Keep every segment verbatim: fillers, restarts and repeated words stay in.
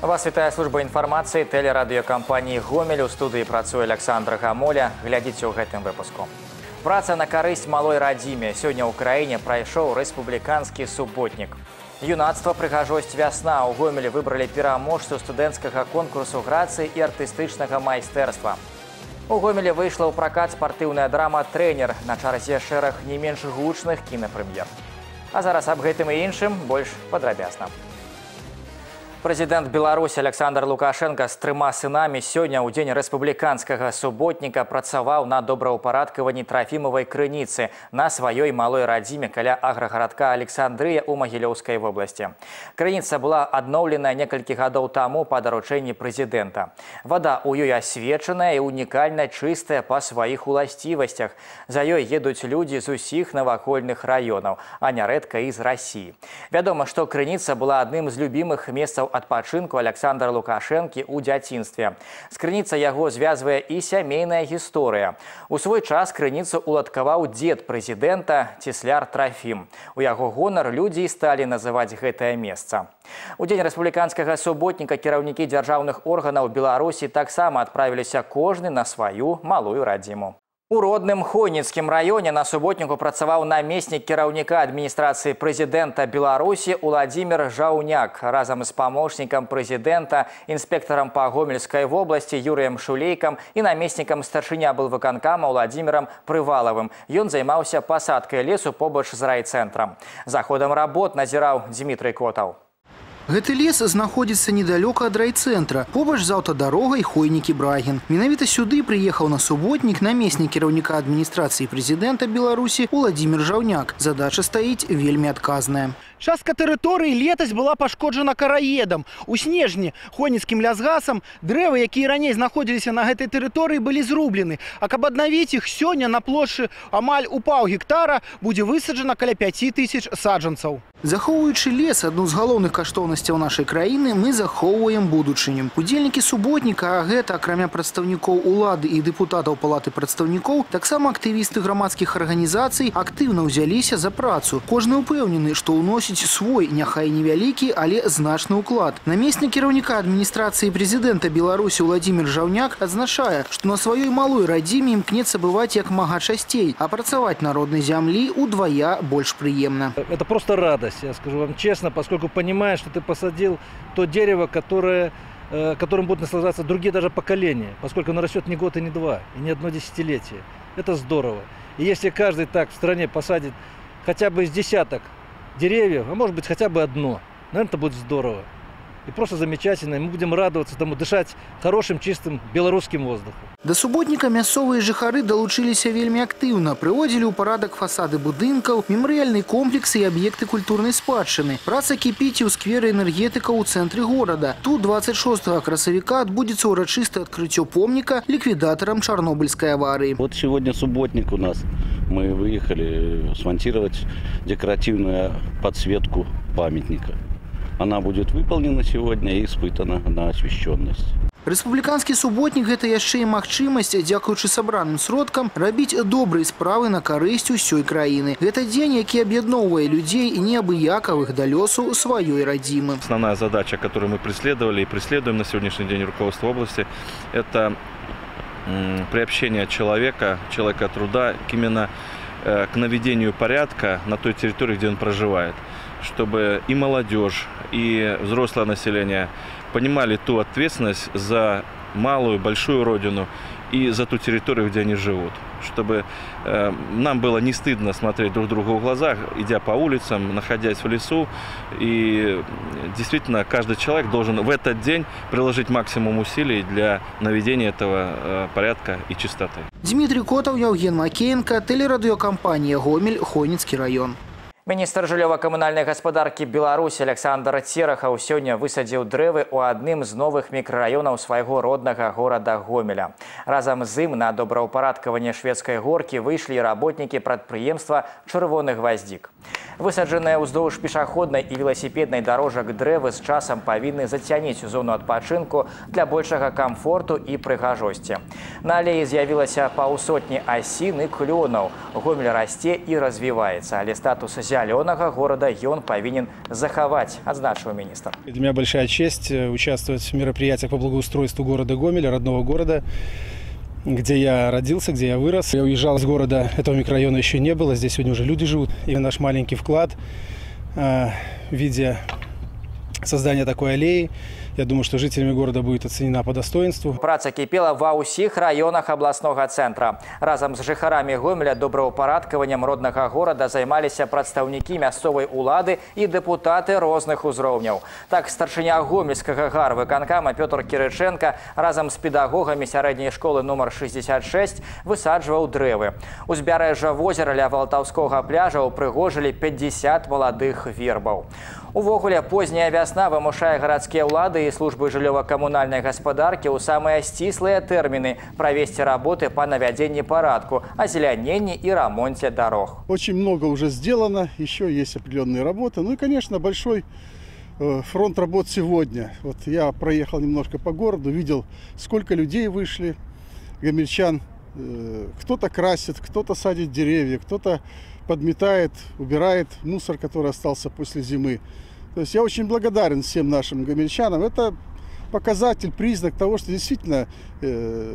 Вас вітае служба інфармацыі тэлерадыёкампаніі «Гомель». У студыі працуе Александр Гамоля. Глядзіце ў гэтым выпуску. Праца на карысць малой радзіме. Сёння ў краіне прайшоў рэспубліканскі суботнік. Юнацтва, прыгажосць, вясна. У Гомелі выбралі пераможцу студэнцкага конкурсу грацыі і артыстычнага майстэрства. У Гомелі выйшла ў пракат спартыўная драма «Трэнер». На чарзе шэраг не менш гучных кінапрэм'ер. А зараз аб гэтым і іншым больш падрабязна. Прэзідэнт Беларусі Александр Лукашенко з трыма сынамі сёння ў дзень рэспубліканскага суботніка працаваў на добраўпарадкаванні Трафімавай крыніцы на сваёй малой радзіме каля аграгарадка Александрыя ў Магілёўскай вобласці. Крыніца была адноўлена некалькі гадоў таму па даручэнні прэзідэнта. Вада ў ёй асвечаная і унікальна чыстая па сваіх уласцівасцях. За ёй едуць людзі з усіх навакольных раёнаў, а нярэдка і з Расіі. Вядома, што крыніца была адным з любімых месцаў адпачынку Александра Лукашэнкі ў дзяцінстве. З крыніцай яго звязвае і сямейная гісторыя. У свой час крыніцу уладкаваў дзед прэзідэнта цісляр Трафім. У яго гонар людзі і сталі называць гэтае месца. У дзень рэспубліканскага суботніка кіраўнікі дзяржаўных органаў Беларусі таксама адправіліся кожны на сваю малую радзіму. У родным Хойніцкім раёне на суботніку працаваў намеснік кіраўніка адміністрацыі прэзідэнта Беларусі Уладзімір Жаўняк. Разам з памочнікам прэзідэнта, інспектарам па Гомельскай вобласці Юрыем Шулейкам і намеснікам старшыні аблвыканкама Уладзімірам Прывалавым. Ён займаўся пасадкай лесу побач з райцэнтрам. За ходам работ назіраў Дмітрый Котаў. Гэты лес знаходзіцца недалёка ад райцэнтра, побач з аўтадарогай Хойнікі-Брагін. Менавіта сюды прыехаў на суботнік намеснік кіраўніка адміністрацыі прэзідэнта Беларусі Уладзімір Жаўняк. Задача стаіць вельмі адказная. Частка тэрыторыі летась была пашкоджана караедам. У снежні хойніцкім лясгасам дрэвы, якія раней знаходзіліся на гэтай тэрыторыі, былі зрублены. А каб аднавіць іх, сёння на плошчы амаль у паўгектара будзе высаджана каля пяці тысяч саджанцаў. Захоўваючы лес, адну з галоўных каштоўнасцяў нашай краіны, мы захоўваем будучыню. Удзельнікі суботніка, а гэта акрамя прадстаўнікоў улады і дэпутатаў палаты прадстаўнікоў, таксама актывісты грамадскіх арганізацый актыўна ўзяліся за працу. Кожны ўпэўнены, што ўносіць свой, няхай невялікі, але значны ўклад. Намеснік кіраўніка адміністрацыі прэзідэнта Беларусі Уладзімір Жаўняк адзначае, што на сваёй малой радзіме імкнецца бываць як мага часцей, а працаваць на роднай зямлі удвая больш прыемна. Это просто радость. Я скажу вам честно, поскольку понимаешь, что ты посадил то дерево, которое, э, которым будут наслаждаться другие даже поколения, поскольку оно растет не год и не два, и не одно десятилетие. Это здорово. И если каждый так в стране посадит хотя бы из десяток деревьев, а может быть хотя бы одно, наверное, это будет здорово. И просто замечательно, и мы будем радоваться тому, дышать хорошим, чистым белорусским воздухом. Да суботніка мясцовыя жыхары далучыліся вельмі актыўна, прыводзілі ў парадак фасады будынкаў, мемарыяльны комплекс і аб'екты культурнай спадчыны. Праца кіпіць і ў скверы энергетыка ў цэнтры горада. Тут двадцать шостага красавіка адбудзецца ўрачыстае адкрыццё помніка ліквідатарам Чарнобыльскай аварии. Вот сегодня субботник у нас. Мы выехали смонтировать декоративную подсветку памятника. Она будет выполнена сегодня и испытана на освещенность. Рэспубліканскі суботнік – гэта яшчэ і магчымасць, дзякуючы сабраным сродкам, рабіць добрыя справы на карысць усёй краіны. Гэта дзень, які аб'ядноўвае людзей і неабыякавых да лёсу сваёй радзімы. Основная задача, которую мы преследовали и преследуем на сегодняшний день руководство области, это приобщение человека, человека труда именно к наведению порядка на той территории, где он проживает, чтобы и молодежь, и взрослое население понимали ту ответственность за малую, большую родину и за ту территорию, где они живут. Чтобы э, нам было не стыдно смотреть друг другу в глаза, идя по улицам, находясь в лесу. И действительно, каждый человек должен в этот день приложить максимум усилий для наведения этого э, порядка и чистоты. Дмитрий Котов, Евген Макеенко, телерадиокомпания «Гомель», Хойніцкі район. Міністр жыллёва-камунальнай гаспадаркі Беларусі Александр Церахаў сёння высадзіў дрэвы ў адным з новых мікрараёнаў свайго роднага горада Гомеля. Разам з ім на добраўпарадкаванне шведскай горкі выйшлі работнікі прадпрыемства «Чырвоны гваздзік». Высаджаныя ўздоўж пешаходнай і веласіпеднай дарожак дрэвы з часам павінны зацяніць зону адпачынку для большага камфорту і прыгажосці. На алеі з'явілася паўсотні асін і клёнаў. Гомель расце і развіваецца, але статус зеленого города ён повинен заховать, отзначил министр. Для меня большая честь участвовать в мероприятиях по благоустройству города Гомеля, родного города, где я родился, где я вырос. Я уезжал из города, этого микрорайона еще не было, здесь сегодня уже люди живут. И наш маленький вклад э, в виде создания такой аллеи, я думаю, что жителями города будет оценена по достоинству. Праца кипела ва ўсіх районах областного центра. Разом с жыхарамі Гомеля добраўпарадкаваннем роднага города займаліся прадстаўнікі мясцовай улады і дэпутаты розных узроўняў. Так, старшыня гомельскага гарвыканкама Пётр Кірыченка разом з педагогамі сярэдняй школы номер шестьдесят шесть высаджваў дрэвы. Узбярэжжа возера ля Валтаўскога пляжа упрыгожылі пятьдесят маладых вербаў. Увогуле, позняя вясна вымушае гарадскія ўлады і службы жыллёва-камунальнай гаспадаркі ў самыя сціслыя тэрміны правесці работы по навядзенні парадку, озеляненні и ремонте дорог. Очень много уже сделано, еще есть определенные работы. Ну и, конечно, большой фронт работ сегодня. Вот я проехал немножко по городу, видел, сколько людей вышли, гомельчан. Кто-то красит, кто-то садит деревья, кто-то подметает, убирает мусор, который остался после зимы. То есть я очень благодарен всем нашим гомельчанам. Это показатель, признак того, что действительно э,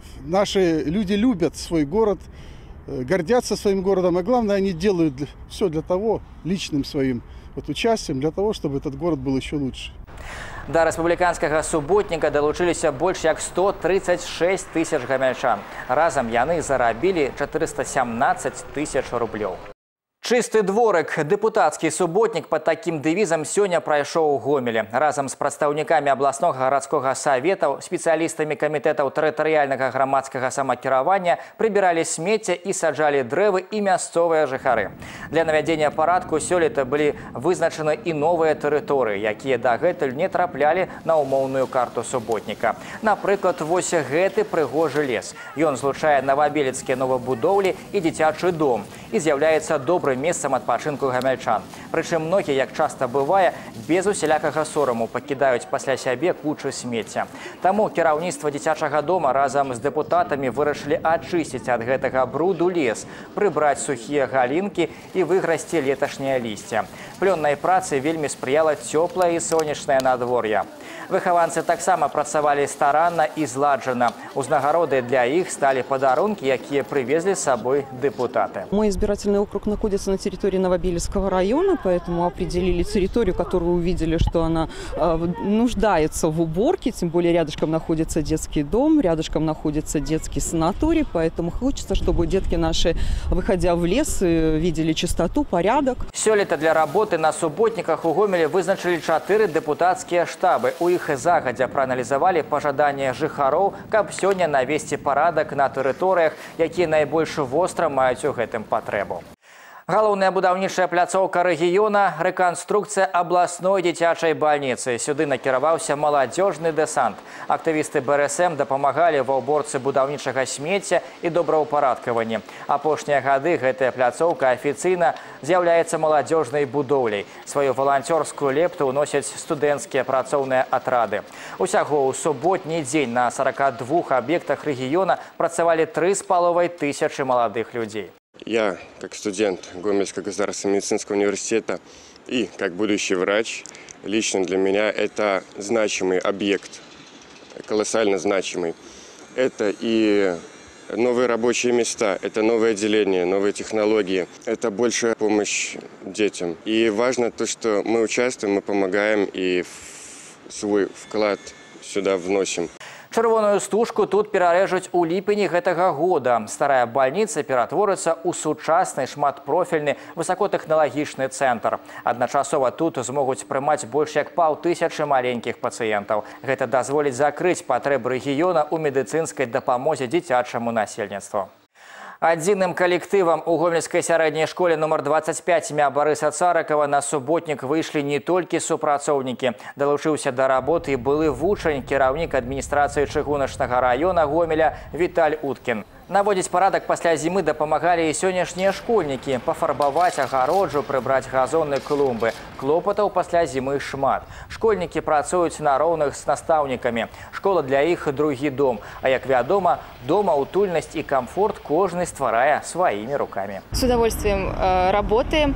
наши люди любят свой город, э, гордятся своим городом, а главное, они делают для, все для того, личным своим вот, участием, для того, чтобы этот город был еще лучше. До рэспубліканскага суботніка далучыліся больш як сто тридцать шесть тысяч гамяльчан. Разам яны зарабілі четыреста семнадцать тысяч рублёў. Чысты дворык. Дэпутацкі суботнік под таким дэвізам сёння прайшоў у Гомелі. Разам з прадстаўнікамі абласнога гарадскога савета, спецыялістамі камітэтаў тэрытарыяльнага грамадскага самакіравання прыбіралі смецце і саджалі дрэвы і мясцовыя жыхары. Для навядзення парадку сёлета былі вызначаны і новыя тэрыторыі, якія дагэтуль не траплялі на умоўную карту суботніка. Напрыклад, вось гэты прыгожы лес. Ён злучае новабелецкія новабудоўлі і дзіцячы дом і з'яўляецца добрым месцам адпачынку гамяльчан. Прычым многія, як часта бывае, без усялякага сораму пакідаюць пасля сябе кучу смецця. Таму кіраўніцтва дзіцячага дома разам з дэпутатамі вырашылі ачысціць ад гэтага бруду лес, прыбраць сухія галінкі і выграсці леташняе лісце. Плённай працы вельмі спрыяла цёплае і сонечнае надвор'е. Выхаванцы таксама працавалі старанна і зладжана. Узнагароды для іх сталі падарункі, якія прывезлі з сабой дэпутаты. Мой избирательный округ находится на территории Новобелецкого района, поэтому определили территорию, которую увидели, что она э, нуждается в уборке, тем более рядышком находится детский дом, рядышком находится детский санаторий, поэтому хочется, чтобы детки наши, выходя в лес, видели чистоту, порядок. Сёлета для работы на суботниках у Гомеле вызначили чатыры депутатские штабы. У іх загадзя прааналізавалі пажаданне жыхароў, каб сёння навесці парадак на тэрыторыях, якія найбольш востра маюць у гэтым патрэбу. Галоўная будаўнічая пляцоўка рэгіёна – рэканструкцыя абласной дзіцячай бальніцы. Сюды накіраваўся маладзёжны дэсант. Актывісты бэ эр эс эм дапамагалі ва ўборцы будаўнічага смецця і добраўпарадкаванні. Апошнія гады гэтая пляцоўка афіцыйна з'яўляецца маладзёжнай будоўляй. Сваю валанцёрскую лепту ўносяць студэнцкія працоўныя атрады. Усяго ў суботні дзень на сорока двух аб'ектах рэгіёна працавалі тры з паловай тысячы маладых людзей. Я, как студент Гомельского государственного медицинского университета и как будущий врач, лично для меня это значимый объект, колоссально значимый. Это и новые рабочие места, это новые отделения, новые технологии, это большая помощь детям. И важно то, что мы участвуем, мы помогаем и свой вклад сюда вносим. Чырвоную стужку тут перарэжуць у ліпені гэтага года. Старая бальніца ператворыцца ў сучасны шматпрофільны высокотэхналагічны цэнтр. Адначасова тут змогуць прымаць больш як паўтысячы маленькіх пацыентаў. Гэта дазволіць закрыць патрэбы рэгіёна ў медыцынскай дапамозе дзіцячаму насельніцтву. Адзіным калектывам у гомельскай сярэдняй школе номер двадцать пять імя Барыса Царакова на суботнік выйшлі не толькі супрацоўнікі. Далучыўся да работы і былы вучань, кіраўнік адміністрацыі чыгуначнага района Гомеля Віталь Уткін. Наводзіць парадак пасля зімы дапамагалі і сённяшнія школьнікі. Пафарбаваць агароджу, прыбраць газоны, клумбы. Клопатаў пасля зімы шмат. Школьнікі працуюць на роўных з настаўнікамі. Школа для іх другі дом. А як вядома, дома утульнасць і камфорт кожны стварае сваімі рукамі. С удовольствием э, работаем.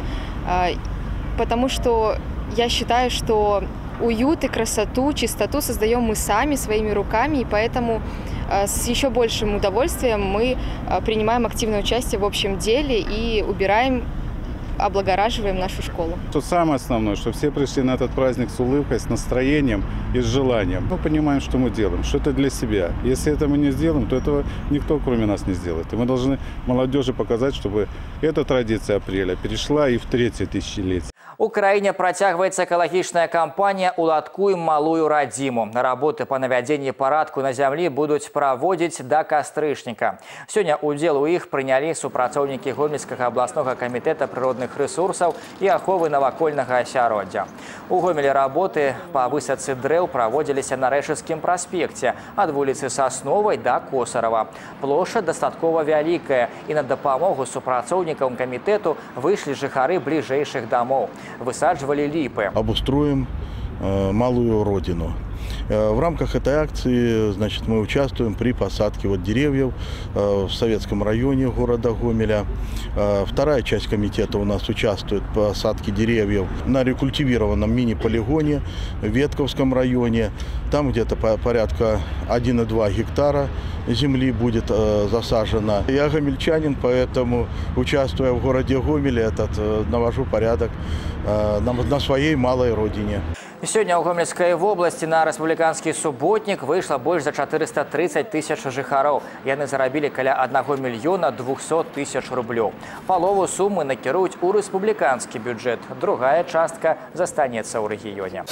потому что я считаю, что уют и красоту, чистоту создаем мы сами, своими руками, и поэтому с еще большим удовольствием мы принимаем активное участие в общем деле и убираем, облагораживаем нашу школу. То самое основное, что все пришли на этот праздник с улыбкой, с настроением и с желанием. Мы понимаем, что мы делаем, что это для себя. Если это мы не сделаем, то этого никто, кроме нас, не сделает. И мы должны молодежи показать, чтобы эта традиция апреля перешла и в третье тысячелетие. У краіне працягваецца экалагічная кампанія «Уладкуем малую радзіму». Работы па навядзенні парадку на зямлі будуць праводзіць да кастрычніка. Сёння удзел у іх прынялі супрацоўнікі Гомельскага абласнога камітэта прыродных рэсурсаў і аховы навакольнага асяроддзя. У Гомелі работы па высадцы дрэў праводзіліся на Рэшыцкім праспекце ад вуліцы Сасновай да Косарава. Плошча дастаткова вялікая, і на дапамогу супрацоўнікам камітэту выйшлі жыхары бліжэйшых домоў. Высадживали липы. Обустроим э, малую родину. Э, в рамках этой акции, значит, мы участвуем при посадке вот деревьев э, в Советском районе города Гомеля. Э, вторая часть комитета у нас участвует в посадке деревьев на рекультивированном мини-полигоне в Ветковском районе. Там где-то по порядка один и два гектара земли будет э, засажено. Я гомельчанин, поэтому, участвуя в городе Гомеле, этот, э, навожу порядок э, на, на своей малой родине. Сегодня у Гомельской области на республиканский субботник вышло больше за четыреста тридцать тысяч жыхароў. Яны зарабілі каля одного миллиона двухсот тысяч рублёў. Полову суммы накіруюць у республиканский бюджет. Другая частка застанецца ў рэгіёне.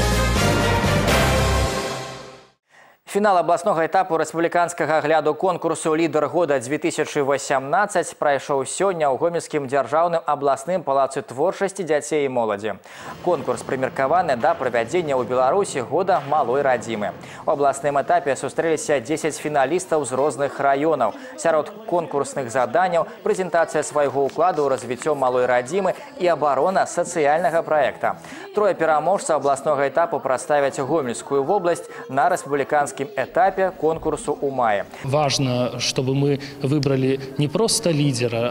Фінал абласнога этапу рэспубліканскага агляду конкурсу «Лідар года две тысячи восемнадцать» прайшоў сёння ў Гомельскім дзяржаўным абласным палацы творчасці дзяцей і моладзі. Конкурс прымеркаваны да правядзення ў Беларусі года малой радзімы. У абласным этапе сустрэліся дзесяць фіналістаў з розных раёнаў. Сярод конкурсных заданняў прэзентацыя свайго ўкладу ў развіццё малой радзімы і абарона сацыяльнага праекта. Трое пераможцаў абласнога этапу прадставяць Гомельскую вобласць на рэспубліканскім этапе конкурсу у мае. Важно, чтобы мы выбрали не просто лидера,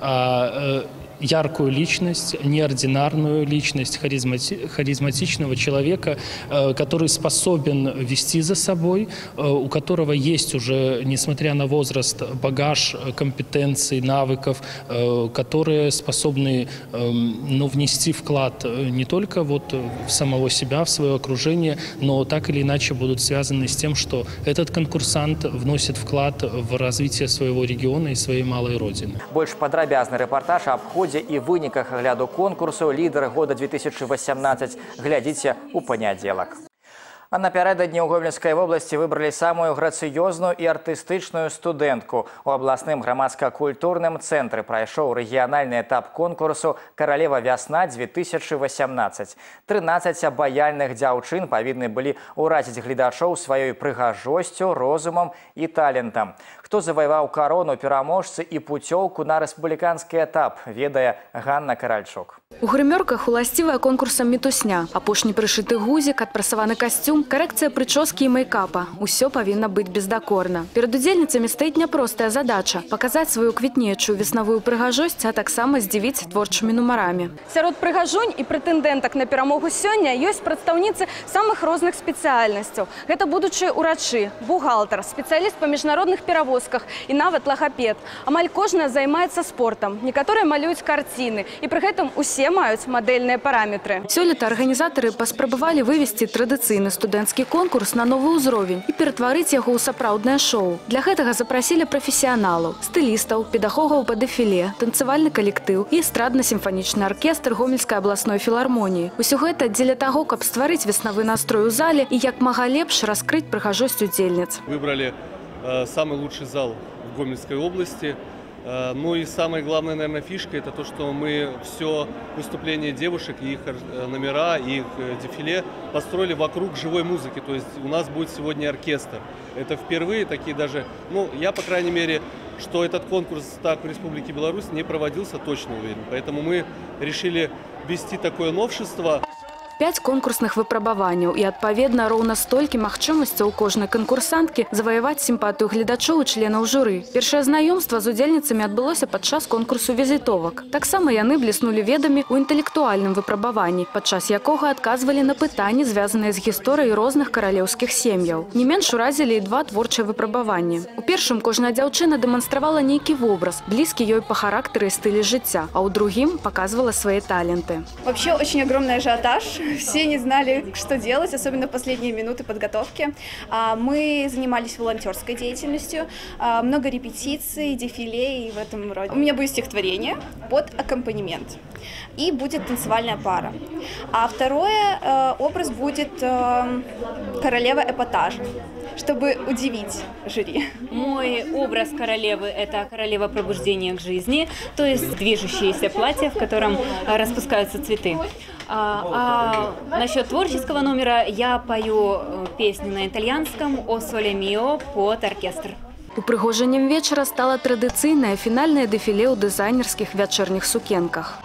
а яркую личность, неординарную личность, харизмати харизматичного человека, который способен вести за собой, у которого есть уже, несмотря на возраст, багаж компетенций, навыков, которые способны ну, внести вклад не только вот в самого себя, в свое окружение, но так или иначе будут связаны с тем, что этот конкурсант вносит вклад в развитие своего региона и своей малой родины. Больше подробязный репортаж об ходе и выніках агляду конкурсу «Лідар года две тысячи восемнадцать» глядзіце у панядзелак. А напярэдадні ў Гомельскай вобласці выбралі самую грацыёзную і артыстычную студэнтку. У абласным грамадска-культурным цэнтры прайшоў рэгіянальны этап конкурсу «Каралева вясна две тысячи восемнадцать». трынаццаць абаяльных дзяўчын павінны былі ўразіць гледачоў сваёй прыгажосцю, розумам і талентам. Хто заваяваў карону пераможцы і пуцёўку на рэспубліканскі этап, ведае Ганна Каральчук. У грымёрках уласцівая конкурсам мітусня. Апошні прышыты гузік, адпрасаваны касцюм, карэкцыя прычоскі і мейкапа. Усё павінна быць бездакорна. Перад удзельніцамі стаіць няпростая задача – паказаць сваю квітнеючую веснавую прыгажосць, а таксама здзівіць творчымі нумарамі. Сярод прыгажонь і прэтэндэнтак на перамогу сёння ёсць прадстаўніцы самых розных спецыяльнасцяў. Гэта будучыя ўрачы, бухгалтар, спецыяліст па міжнародных перавозках і нават лагапед. Амаль кожная займаецца спортам. Некаторыя малююць карціны, і пры гэтым усе маюць мадэльныя параметры. Сёлета арганізатары паспрабавалі вывесці традыцыйны студэнцкі конкурс на новы ўзровень і ператварыць яго ў сапраўднае шоу. Для гэтага запрасілі прафесіяналаў, стылістаў, педагогаў па дэфіле, танцавальны калектыў і эстрадна-сімфанічны аркестр Гомельскай абласной філармоніі. Усё гэта дзеля таго, каб стварыць веснавы настрой у зале і як мага лепш раскрыць прыгажосць удзельніц. Выбрали э, самый лучший зал в Гомельской области. Ну и самая главная, наверное, фишка – это то, что мы все выступления девушек, их номера, их дефиле построили вокруг живой музыки. То есть у нас будет сегодня оркестр. Это впервые такие даже, ну, я, по крайней мере, что этот конкурс так в Республике Беларусь не проводился, точно уверен. Поэтому мы решили ввести такое новшество. Пять конкурсных выпрабаванняў і, адпаведна, роўна столькі магчымасцяў у кожнай канкурсанткі заваяваць сімпатыю гледачоў і членаў журы. Першае знаёмства з удзельніцамі адбылося падчас конкурсу візітовак. Таксама яны бліснулі ведамі ў інтэлектуальным выпрабаванні, падчас якога адказвалі на пытанні, звязаныя з гісторыяй розных каралеўскіх сем'яў. Не менш уразілі і два творчыя выпрабаванні. У першым кожная дзяўчына дэманстравала нейкі вобраз, блізкі ёй па характары і стылі жыцця, а ў другім показывала свои таленты. Вообще очень огромный ажиотаж. Все не знали, что делать, особенно в последние минуты подготовки. Мы занимались волонтерской деятельностью, много репетиций, дефиле и в этом роде. У меня будет стихотворение под аккомпанемент. И будет танцевальная пара. А второе, образ будет королева эпатажа, чтобы удивить жюри. Мой образ королевы – это королева пробуждения к жизни, то есть движущееся платье, в котором распускаются цветы. А, а насчет творческого номера я пою песню на итальянском «О соле мио» под оркестр. Упрыгожаннем вечера стало традыцыйнае фінальнае дэфіле ў дызайнерскіх вячэрніх сукенках.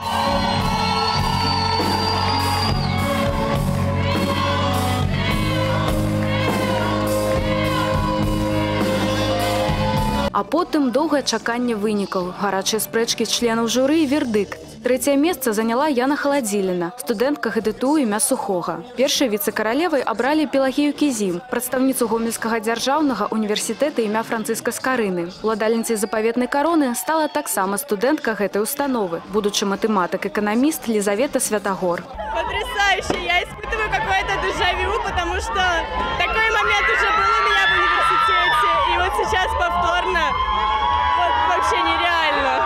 А потым доўгае чаканне вынікаў, гарачыя спрэчкі членаў журы і вердыкт. Трэцяе месца заняла Яна Халадзіліна, студэнтка ГДТУ імя Сухога. Першай віцэ-каралевай абралі Пелагею Кізім, прадстаўніцу Гомельскага дзяржаўнага універсітэта імя Францыска Скарыны. Уладальніцай запаветнай кароны стала таксама студэнтка гэтай установы, будучы матэматык-эканаміст Лизавета Святогор. Потрясающе! Я испытываю какое-то дежавю, потому что такой момент уже был у меня в университете, и вот сейчас повторно вот, вообще нереально.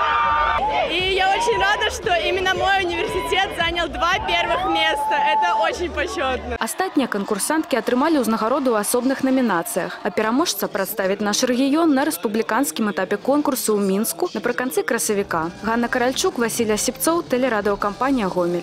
И я очень рада, что именно мой университет занял два первых места. Это очень почетно. Астатнія канкурсанткі атрымалі ўзнагароду ў асобных намінацыях, а пераможца прадставіць наш рэгіён на рэспубліканскім этапе конкурсу ў Мінску напрыканцы красавіка. Ганна Каральчук, Васіль Асіпцоў, тэлерадыёкампанія «Гомель».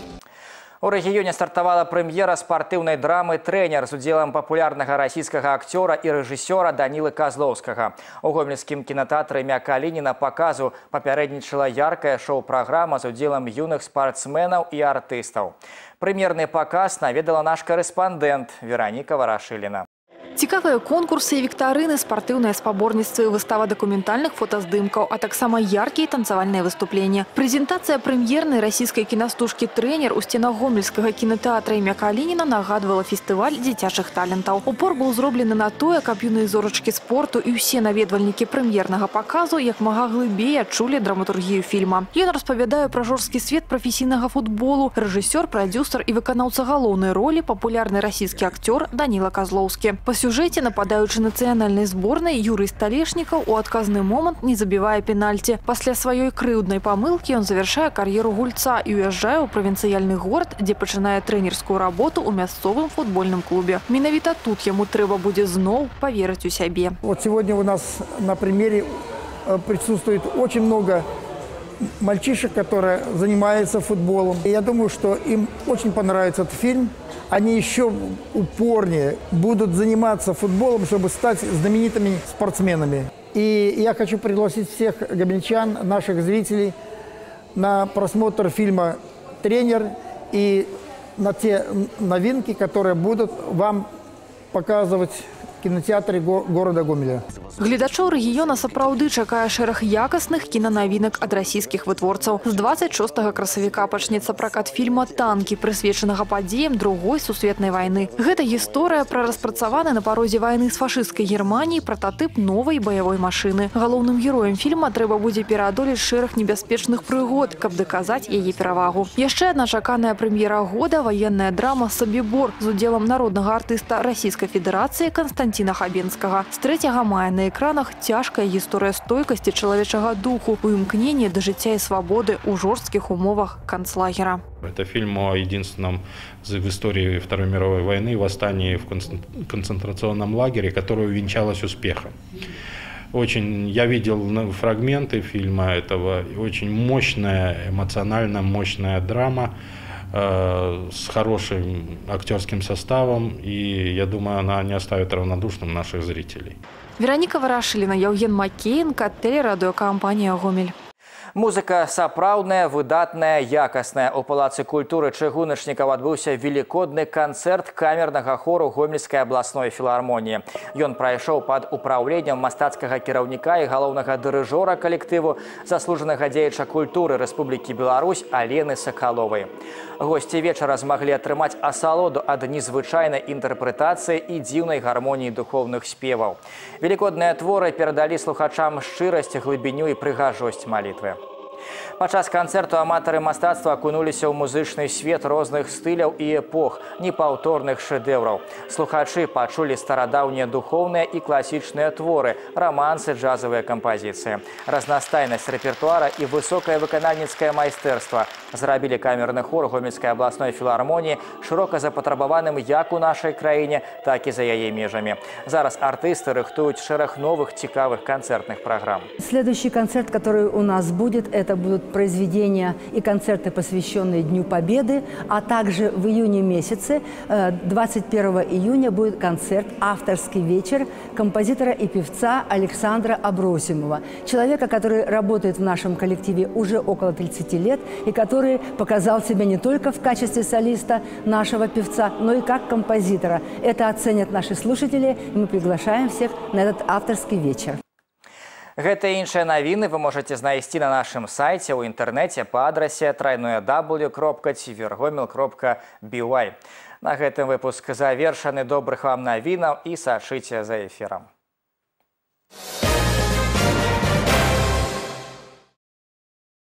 У рэгіёне стартавала прэм'ера спартыўнай драмы «Трэнер» з удзелам папулярнага расійскага акцёра і рэжысёра Данілы Казлоўскага. У гомельскім кінатэатры імя Калініна паказу папярэднічала яркая шоу-праграма з удзелам юных спартсменаў і артыстаў. Прэм'ерны паказ наведала наш корэспандэнт Вераніка Варашыліна. Цікавыя конкурсы і віктарыны, спартыўныя спаборніцтвы, выстава дакументальных фотаздымкаў, а таксама яркія танцавальныя выступлення. Прэзентацыя прэм'ернай расійскай кінастужкі «Трэнер» у сценах гомельскага кінэтэатра імя Калініна нагадвала фестываль дзіцячых талентаў. Упор быў зроблены на тое, каб юныя зорачкі спорту і ўсе наведвальнікі прэм'ернага паказу як мага глыбей адчулі драматургію фільма. Ён распавядае пра жорсткі свет прафесійнага футболу. Рэжысёр, прадзюсар і выканаўца галоўнай ролі папулярны расійскі акцёр Даніла Казлоўскі. Па сюжэце нападаючы нацыянальнай зборнай Юрый Сталешнікаў у адказны момант не забівае пенальці. Пасля сваёй крыўднай памылкі ён завяршае кар'еру гульца і уязджае ў правінцыяльны горад, дзе пачынае трэнерскую работу ў мясцовым футбольным клубе. Менавіта тут яму трэба будзе зноў поверыць у сябе. Вот сегодня у нас на примере присутствует очень много мальчишек, которые занимаются футболом. И я думаю, что им очень понравится этот фильм. Они еще упорнее будут заниматься футболом, чтобы стать знаменитыми спортсменами. И я хочу пригласить всех гомельчан, наших зрителей, на просмотр фильма «Тренер» и на те новинки, которые будут вам показывать в кинотеатре города Гомеля. Гледачоў рэгіёна сапраўды чакае шэраг якасных кінанавінак ад расійскіх вытворцаў. З двадцать шостага красавіка пачнецца пракат фільма «Танкі», прысвечанага падзеям другой сусветнай вайны. Гэта гісторыя пра распрацаваны на парозе вайны з фашысцкай Германіі прататып новай баявой машыны. Галоўным героем фільма трэба будзе пераадолець шэраг небяспечных прыгод, каб даказаць яе перавагу. Яшчэ адна чаканая прэм'ера года – ваенная драма «Сабібор» з удзелам народнага артыста Расійскай Федэрацыі Канстантіна Хабенскага. З трэцяга мая на экранах цяжкая гісторыя стойкасці чалавечага духу, у імкненні да жыцця і свабоды ў жорсткіх умовах канцлагера. Это фильм о единственном в истории Второй мировой войны восстании в концентрационном лагере, которое увенчалось успехом. Очень, я видел фрагменты фильма этого, очень мощная, эмоционально мощная драма э, с хорошим актерским составом, и я думаю, она не оставит равнодушным наших зрителей. Вераніка Варашыліна, Яўген Макеенка, тэлерадыёкампанія «Гомель». Музыка сапраўдная, выдатная, якасная. У палацы культуры чыгуначнікаў адбыўся велікодны канцэрт камернага хору Гомельскай абласной філармоніі. Ён прайшоў пад управленнем мастацкага кіраўніка і галоўнага дырыжора калектыву, заслужанага дзеяча культуры Рэспублікі Беларусь Алены Сакаловай. Госці вечара змаглі атрымаць асалоду ад незвычайнай інтэрпрэтацыі і дзіўнай гармоніі духовных спеваў. Велікодныя творы перадалі слухачам шчырасць, глыбіню і прыгажосць малітвы. Падчас канцэрту аматары мастацтва акунуліся ў музычны свет розных стыляў і эпох, непаўторных шэдэўраў. Слухачы пачулі старадаўнія духоўныя і класічныя творы, рамансы, джазавыя кампазіцыі. Разнастайнасць рэпертуара і высокае выканальніцкае майстэрства зрабілі камерны хор Гомельскай абласной філармоніі шырока запатрабаваным як у нашай краіне, так і за яе межамі. Зараз артысты рыхтуюць шэраг новых цікавых канцэртных праграм. Следующий концерт, который у нас будет, это будут произведения и концерты, посвященные Дню Победы, а также в июне месяце, двадцать первого июня, будет концерт «Авторский вечер» композитора и певца Александра Абросимова, человека, который работает в нашем коллективе уже около тридцати лет и который показал себя не только в качестве солиста нашего певца, но и как композитора. Это оценят наши слушатели, и мы приглашаем всех на этот авторский вечер. Гэта і іншыя навіны вы можаце знайсці на нашым сайце ў інтэрнэце па адрасе трайное дабл ю кропка цівергомел кропка би уай. На гэтым выпуск завершаны. Добрых вам навінаў і сачыце за эфірам.